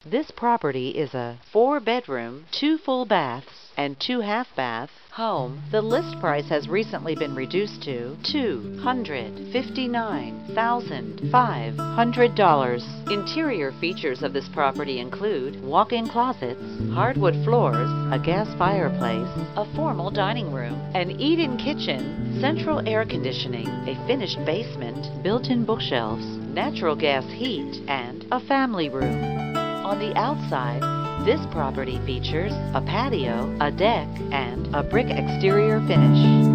This property is a 4-bedroom, 2 full baths, and 2 half-bath home. The list price has recently been reduced to $259,500. Interior features of this property include walk-in closets, hardwood floors, a gas fireplace, a formal dining room, an eat-in kitchen, central air conditioning, a finished basement, built-in bookshelves, natural gas heat, and a family room. On the outside, this property features a patio, a deck, and a brick exterior finish.